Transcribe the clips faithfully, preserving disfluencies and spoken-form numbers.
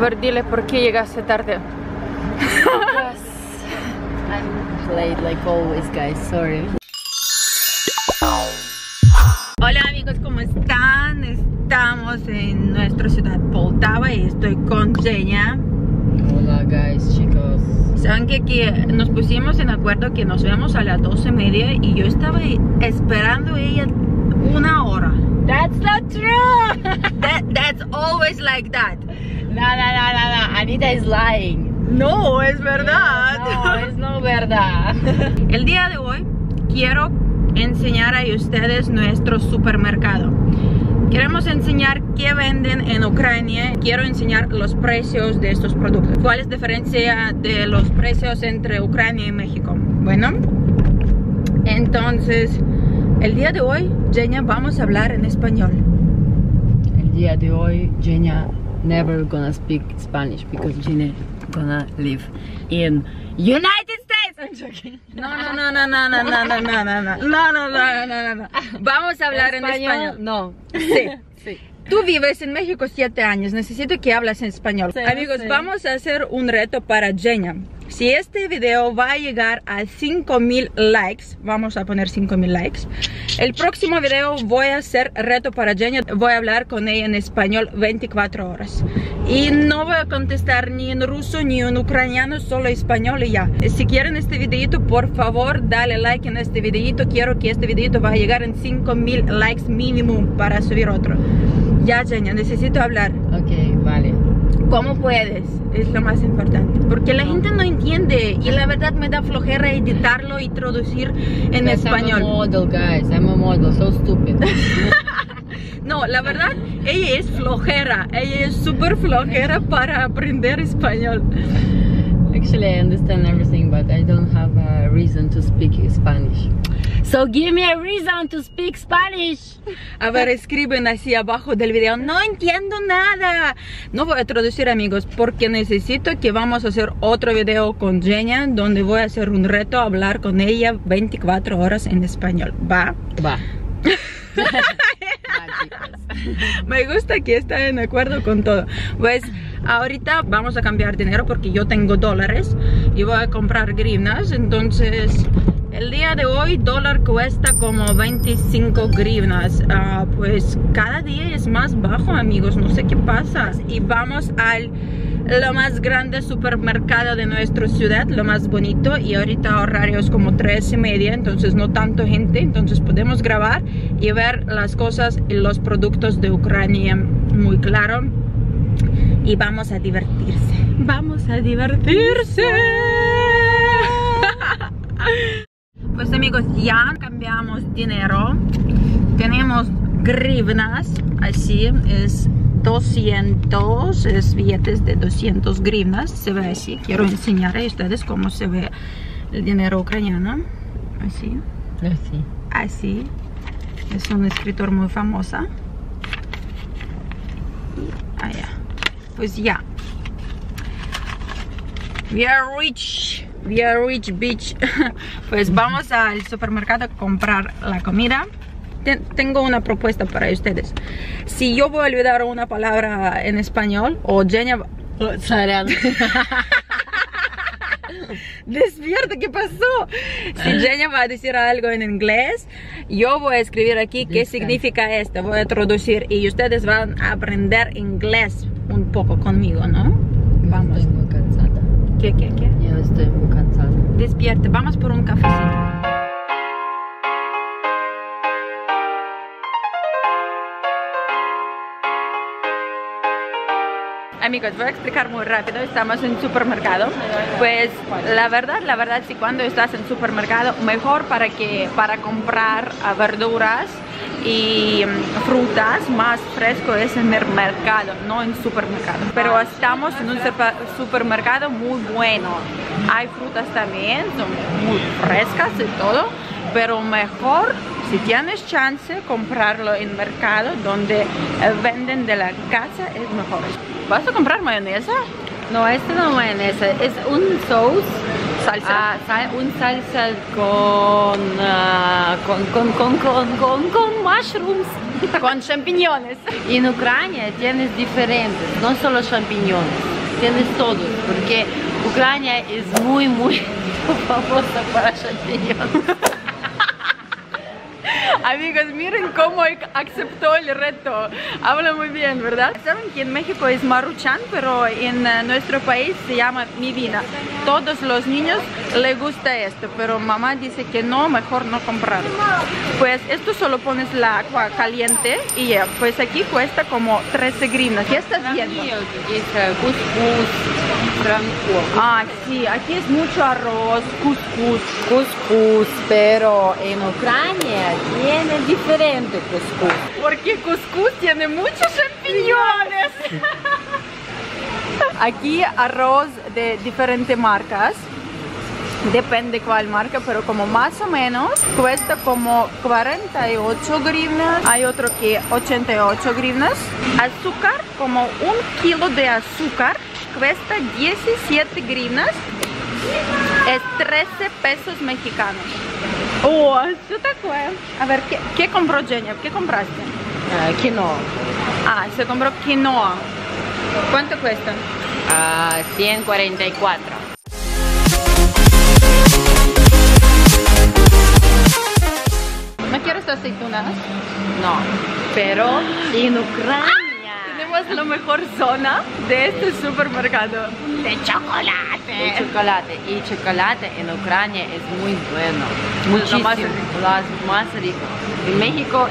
ver, dile por qué llegaste tarde. I'm late like always, guys, sorry. Hola amigos, ¿cómo están? Estamos en nuestra ciudad Poltava y estoy con Zhenya. Hola guys, chicos. Saben que aquí nos pusimos en acuerdo que nos vemos a las doce y media y yo estaba esperando a ella una hora. That's not true. That, that's always like that. No, no, no, no, no. Anita is lying. No, es verdad. No, es no verdad. El día de hoy quiero enseñar a ustedes nuestro supermercado. Queremos enseñar qué venden en Ucrania. Quiero enseñar los precios de estos productos. ¿Cuál es la diferencia de los precios entre Ucrania y México? Bueno, entonces el día de hoy, Zhenya, vamos a hablar en español. El día de hoy, Zhenya never gonna speak Spanish because Zhenya gonna live in United States. I'm joking. No, no, no, no, no, no, no, no, no, no, no, no, no, no, no, no. Vamos a hablar en español. No. Sí. Sí. Tú vives en México siete años, necesito que hables en español. Sí, Amigos, sí. vamos a hacer un reto para Zhenya. Si este video va a llegar a cinco mil likes, vamos a poner cinco mil likes, el próximo video voy a hacer reto para Zhenya. Voy a hablar con ella en español veinticuatro horas. Y no voy a contestar ni en ruso ni en ucraniano, solo español y ya. Si quieren este videito, por favor, dale like en este videito. Quiero que este videito va a llegar en cinco mil likes mínimo para subir otro. Ya, Zhenya, necesito hablar. Ok, vale. ¿Cómo puedes? Es lo más importante. Porque la gente no entiende y la verdad me da flojera editarlo y traducir en Because español. I'm a model, guys. I'm a model, so stupid. No, la verdad, ella es flojera. Ella es súper flojera para aprender español. Actually, I understand everything, but I don't have a reason to speak Spanish. So give me a reason to speak Spanish. A ver, escriben así abajo del video. No entiendo nada. No voy a traducir, amigos, porque necesito que vamos a hacer otro video con Zhenya, donde voy a hacer un reto, hablar con ella veinticuatro horas en español. ¿Va? Va. Me gusta que estén de acuerdo con todo. Pues ahorita vamos a cambiar dinero porque yo tengo dólares y voy a comprar grivnas. Entonces el día de hoy dólar cuesta como veinticinco grivnas. Uh, pues cada día es más bajo, amigos, no sé qué pasa. Y vamos al lo más grande supermercado de nuestra ciudad, lo más bonito, y ahorita horario es como tres y media, entonces no tanto gente, entonces podemos grabar y ver las cosas y los productos de Ucrania muy claro. Y vamos a divertirse. Vamos a divertirse. Pues amigos, ya cambiamos dinero. Tenemos grivnas, así es. doscientos, es billetes de doscientos grivnas, se ve así. Quiero enseñar a ustedes cómo se ve el dinero ucraniano. Así. Así. Así. Es un escritor muy famoso. Y allá. Pues ya. We are rich. We are rich, bitch. Pues vamos al supermercado a comprar la comida. Tengo una propuesta para ustedes. Si yo voy a olvidar una palabra en español, o Zhenya... Despierta, ¿qué pasó? Si Zhenya va a decir algo en inglés, yo voy a escribir aquí qué significa esto. Voy a traducir y ustedes van a aprender inglés un poco conmigo, ¿no? Vamos. Estoy muy cansada. ¿Qué, qué, qué? Yo estoy muy cansada. Despierta, vamos por un cafecito. Amigos, voy a explicar muy rápido. Estamos en supermercado. Pues la verdad, la verdad, si cuando estás en supermercado, mejor para que para comprar uh, verduras y um, frutas más fresco es en el mercado, no en supermercado. Pero estamos en un supermercado muy bueno. Hay frutas también, son muy frescas y todo, pero mejor si tienes chance comprarlo en mercado donde eh, venden de la casa, es mejor. ¿Vas a comprar mayonesa? No, este no es mayonesa, es un sauce. Salsa. Ah, sal, un salsa con, uh, con, con, con, con, con, con mushrooms. Con champiñones. En Ucrania tienes diferentes, no solo champiñones. tienes todos, porque Ucrania es muy, muy famosa para champiñones. Amigos, miren cómo aceptó el reto. Habla muy bien, ¿verdad? Saben que en México es Maruchan, pero en uh, nuestro país se llama Mi Vida. Todos los niños les gusta esto, pero mamá dice que no, mejor no comprarlo. Pues esto solo pones la agua caliente y ya. Pues aquí cuesta como trece grivnas. ¿Qué estás viendo? Cuscús, franco. Ah, sí, aquí es mucho arroz, cuscús. Cuscús, pero en Ucrania tiene diferente cuscús. Porque cuscús tiene muchos champiñones. Aquí arroz de diferentes marcas. Depende cuál marca, pero como más o menos cuesta como cuarenta y ocho grivnas. Hay otro que ochenta y ocho grivnas. Azúcar, como un kilo de azúcar cuesta diecisiete grivnas. Es trece pesos mexicanos. Oh, eso te cuesta. A ver, ¿qué, qué compró Genia? ¿Qué compraste? Uh, quinoa. Ah, se compró quinoa. ¿Cuánto cuesta? Uh, ciento cuarenta y cuatro. ¿No quieres aceitunas? No, pero en Ucrania tenemos la mejor zona de este supermercado. De chocolate. De chocolate. Y chocolate en Ucrania es muy bueno. Muchísimo. Lo más rico. Lo más rico. En México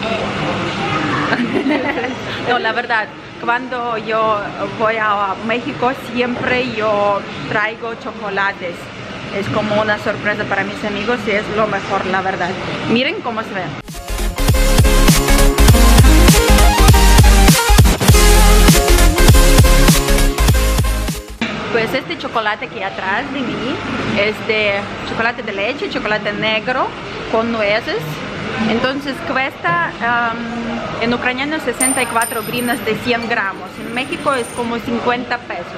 es... No, la verdad, cuando yo voy a México siempre yo traigo chocolates. Es como una sorpresa para mis amigos y es lo mejor, la verdad. Miren cómo se ve. Pues este chocolate que hay atrás de mí es de chocolate de leche, chocolate negro con nueces. Entonces cuesta um, en ucraniano sesenta y cuatro grivnas de cien gramos. En México es como cincuenta pesos.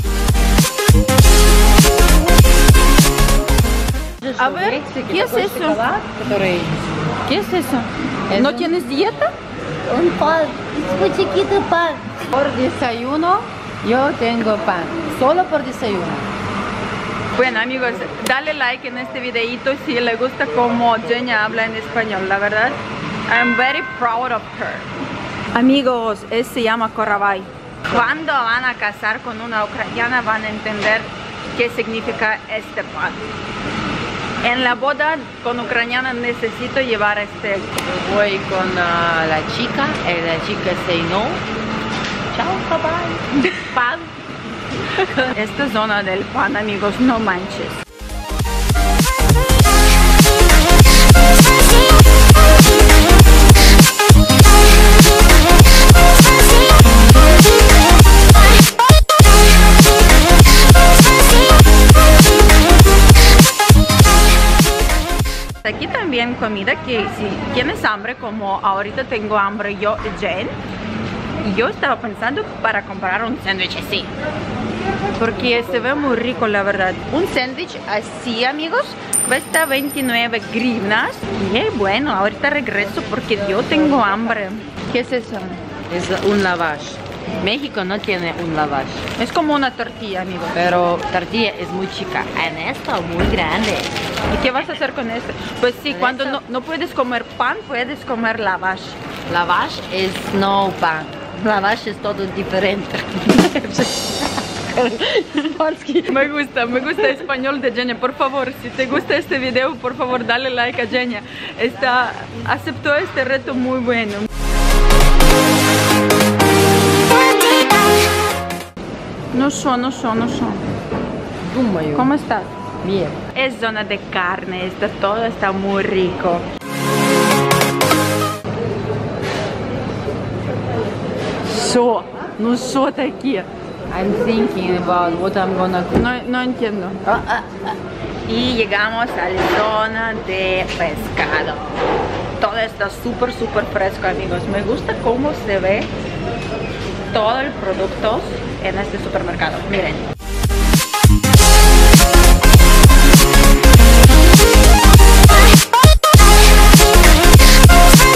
A ver, ¿qué es eso? ¿Qué es eso? ¿No tienes dieta? Un pan, es muy chiquito pan. Por desayuno yo tengo pan, solo por desayuno. Bueno amigos, dale like en este videito si le gusta cómo Genia habla en español, la verdad. I'm very proud of her. Amigos, este se llama Koravai. Cuando van a casar con una ucraniana van a entender qué significa este pan. En la boda con ucraniana necesito llevar este. Voy con uh, la chica y la chica say no. Chao, bye bye. Pan. Esta zona del pan, amigos, no manches. Aquí también comida que si tienes hambre, como ahorita tengo hambre yo y Jen, yo estaba pensando para comprar un sándwich así, porque se ve muy rico, la verdad. Un sándwich así, amigos, cuesta veintinueve grivnas. Y bueno, ahorita regreso porque yo tengo hambre. ¿Qué es eso? Es un lavash. México no tiene un lavash. Es como una tortilla, amigos. Pero tortilla es muy chica. En esto, muy grande. ¿Y qué vas a hacer con esto? Pues sí, cuando no, no puedes comer pan, puedes comer lavash. Lavash es no pan. Lavash es todo diferente. Me gusta, me gusta el español de Genia. Por favor, si te gusta este video, por favor, dale like a Genia. Está, aceptó este reto muy bueno. No son, no son, no son. ¿Cómo estás? Bien. Es zona de carne, está, todo está muy rico. So, no so aquí. I'm thinking about what I'm gonna cook. No, no entiendo. Ah, ah, ah. Y llegamos a la zona de pescado. Todo está súper, súper fresco, amigos. Me gusta cómo se ve todo el producto en este supermercado. Miren.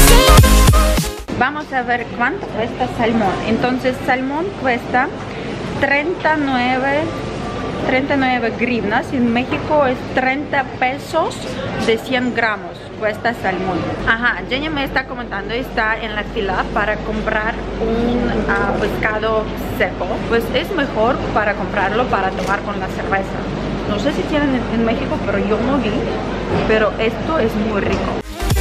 Vamos a ver cuánto cuesta salmón. Entonces, salmón cuesta treinta y nueve grivnas. En México es treinta pesos de cien gramos. Cuesta salmón. Ajá, Jenny me está comentando, está en la fila para comprar un uh, pescado seco. Pues es mejor para comprarlo para tomar con la cerveza. No sé si tienen en, en México, pero yo no vi. Pero esto es muy rico.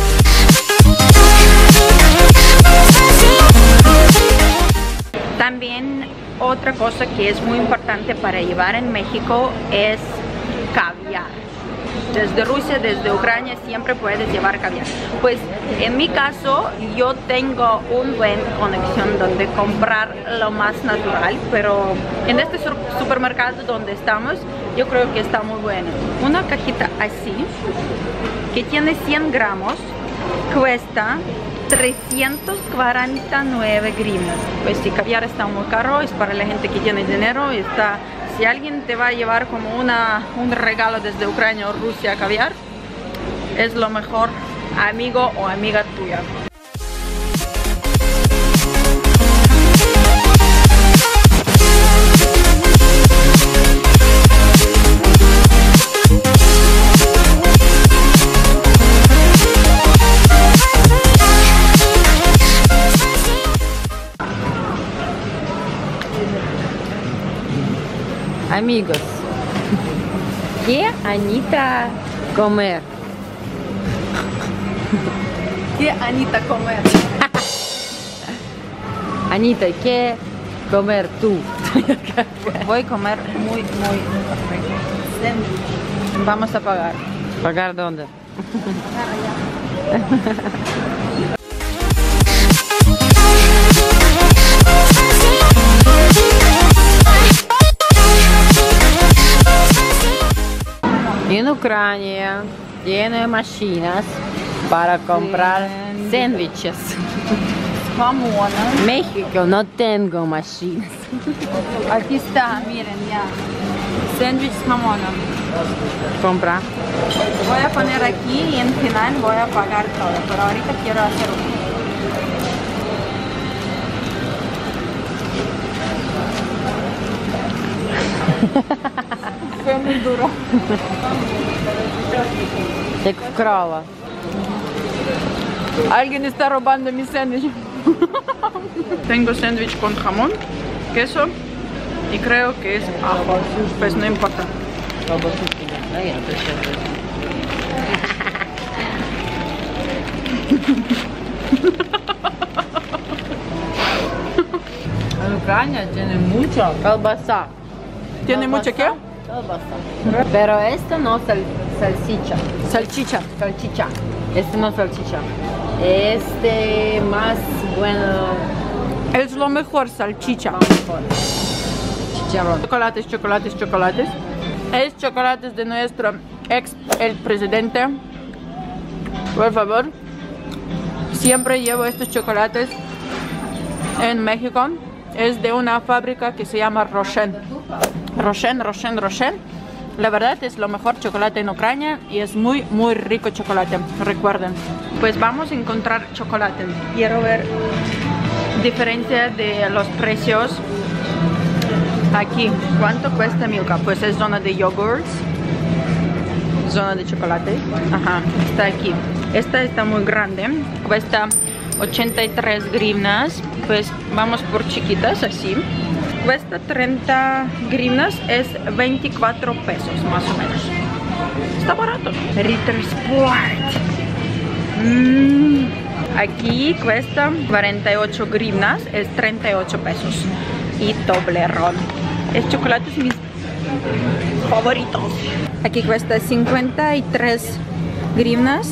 También otra cosa que es muy importante para llevar en México es caviar. Desde Rusia, desde Ucrania siempre puedes llevar caviar. Pues en mi caso yo tengo un buen conexión donde comprar lo más natural, pero en este supermercado donde estamos yo creo que está muy bueno. Una cajita así que tiene cien gramos cuesta trescientos cuarenta y nueve grivnas. Pues si caviar está muy caro, es para la gente que tiene dinero. Está, si alguien te va a llevar como una, un regalo desde Ucrania o Rusia caviar, es lo mejor amigo o amiga tuya. Amigos, ¿qué Anita comer? ¿Qué Anita comer? Anita, ¿qué comer tú? Voy a comer muy, muy rico. Vamos a pagar. ¿Pagar dónde? En Ucrania tiene máquinas para comprar sándwiches. En México no tengo máquinas. Aquí está, miren ya. Sándwich jamona. Compra. Voy a poner aquí y en final voy a pagar todo, pero ahorita quiero hacer uno. Fue muy duro. Te crava. Alguien está robando mi sándwich. Tengo sándwich con jamón, queso y creo que es ajo. Pues no importa. En Ucrania tiene mucha colbasa. ¿Tiene mucha qué? Colbasa. Pero esto no sal, salchicha. Salchicha. Salchicha. Este no salchicha. Este más bueno. Es lo mejor, salchicha. Chicharrón. Chocolates, chocolates, chocolates. Es chocolates de nuestro ex el presidente. Por favor. Siempre llevo estos chocolates en México. Es de una fábrica que se llama Roshen. Roshen, Roshen, Roshen. La verdad es lo mejor chocolate en Ucrania y es muy, muy rico chocolate. Recuerden. Pues vamos a encontrar chocolate. Quiero ver diferencia de los precios. Aquí, ¿cuánto cuesta Milka? Pues es zona de yogurts, zona de chocolate. Ajá, está aquí. Esta está muy grande, cuesta ochenta y tres grivnas. Pues vamos por chiquitas, así. Cuesta treinta grivnas, es veinticuatro pesos más o menos. Está barato. Ritter Sport. Mm. Aquí cuesta cuarenta y ocho grivnas, es treinta y ocho pesos. Y Toblerone. Es chocolates mis favoritos. Aquí cuesta cincuenta y tres grivnas,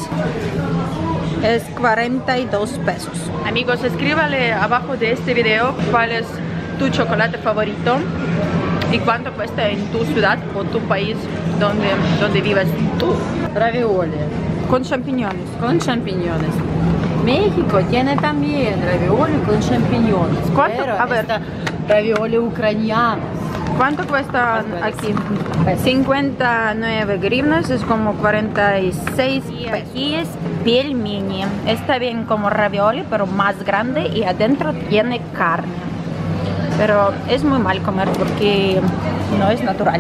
es cuarenta y dos pesos. Amigos, escríbale abajo de este video cuál es tu chocolate favorito y cuánto cuesta en tu ciudad o tu país donde, donde vives tú. Ravioli. Con champiñones. Con champiñones. México tiene también ravioli con champiñones. ¿Cuánto? Pero A ver. Ravioli ucranianos. ¿Cuánto cuestan aquí? cincuenta y nueve grivnas, es como cuarenta y seis pesos. Aquí es piel mini. Está bien como ravioli, pero más grande y adentro tiene carne. pero es muy mal comer porque no es natural.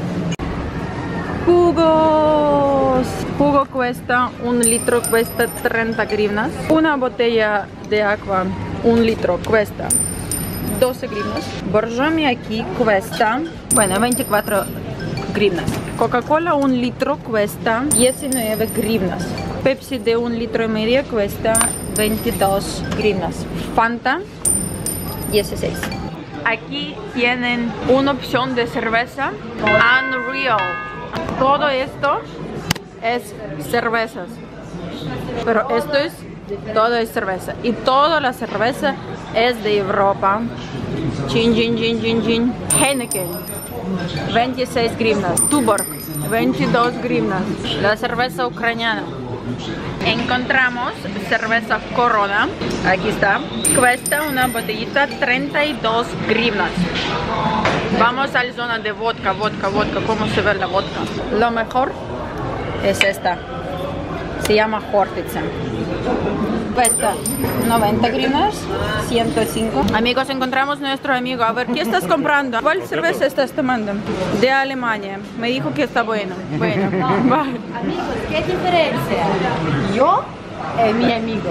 Jugos. Jugo cuesta, un litro cuesta treinta grivnas. Una botella de agua, un litro cuesta doce grivnas. Borjomi aquí cuesta, bueno, veinticuatro grivnas. Coca-Cola un litro cuesta diecinueve grivnas. Pepsi de un litro y medio cuesta veintidós grivnas. Fanta dieciséis. Aquí tienen una opción de cerveza Unreal. Todo esto es cervezas, pero esto es todo es cerveza y toda la cerveza es de Europa. Gin, gin, gin, gin, gin. Heineken veintiséis grivnas. Tuborg veintidós grivnas. La cerveza ucraniana. Encontramos cerveza Corona, aquí está, cuesta una botellita treinta y dos grivnas. Vamos a la zona de vodka, vodka, vodka, ¿cómo se ve la vodka? Lo mejor es esta, se llama Hортица. Cuesta noventa grivnas, ciento cinco. Amigos, encontramos nuestro amigo. A ver, ¿qué estás comprando? ¿Cuál cerveza estás tomando? De Alemania. Me dijo que está bueno. Bueno, vale. Amigos, ¿qué diferencia? Yo y mi amigo.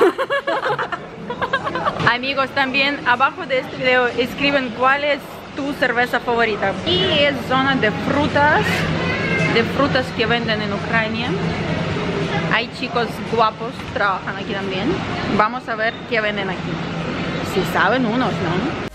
Amigos, también abajo de este video escriben cuál es tu cerveza favorita. Y es zona de frutas, de frutas que venden en Ucrania. Hay chicos guapos, trabajan aquí también. Vamos a ver qué venden aquí. Si saben unos, ¿no?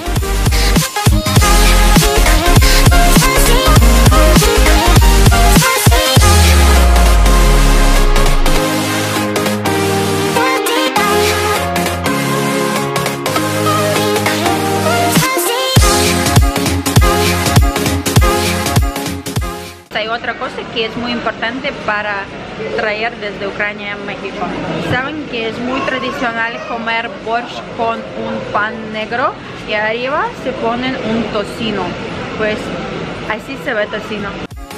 Hay otra cosa que es muy importante para traer desde Ucrania a México. Saben que es muy tradicional comer borscht con un pan negro y arriba se ponen un tocino. Pues así se ve tocino.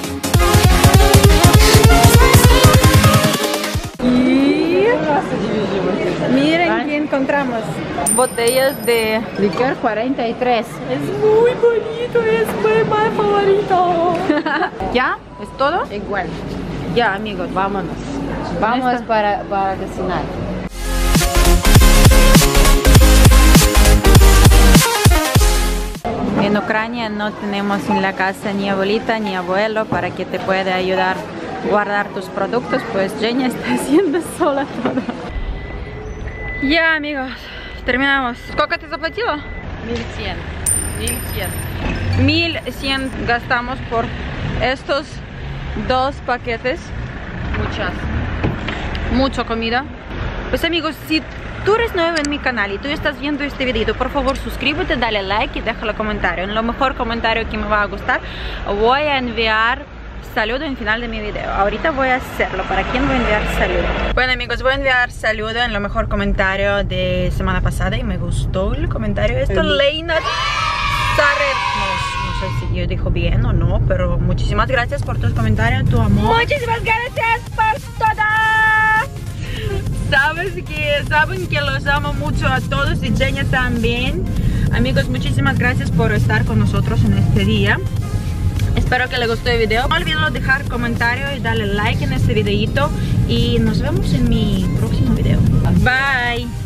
Y miren qué encontramos. Botellas de Licor cuarenta y tres. Es muy bonito, es mi favorito. ¿Ya? ¿Es todo? Igual. Ya, amigos, Vámonos. Vamos Esta. para, para cocinar. En Ucrania no tenemos en la casa ni abuelita ni abuelo para que te pueda ayudar a guardar tus productos, pues Jenny está haciendo sola todo. Ya, amigos, terminamos. ¿Сколько te заплатила? mil cien. mil cien. mil cien gastamos por estos dos paquetes. Muchas. Mucha comida. Pues amigos, si tú eres nuevo en mi canal y tú estás viendo este video, por favor suscríbete, dale like y déjalo comentario. En lo mejor comentario que me va a gustar voy a enviar saludo en final de mi video. Ahorita voy a hacerlo. ¿Para quién voy a enviar saludo? Bueno amigos, voy a enviar saludo en lo mejor comentario de semana pasada y me gustó el comentario. Esto Leina Sarrer. No, no sé si yo dijo bien o no, pero muchísimas gracias por tus comentarios, tu amor. Muchísimas gracias por todo. Sabes que, saben que los amo mucho a todos y Jenny también. Amigos, muchísimas gracias por estar con nosotros en este día. Espero que les gustó el video. No olviden dejar comentario y darle like en este videito. Y nos vemos en mi próximo video. Bye.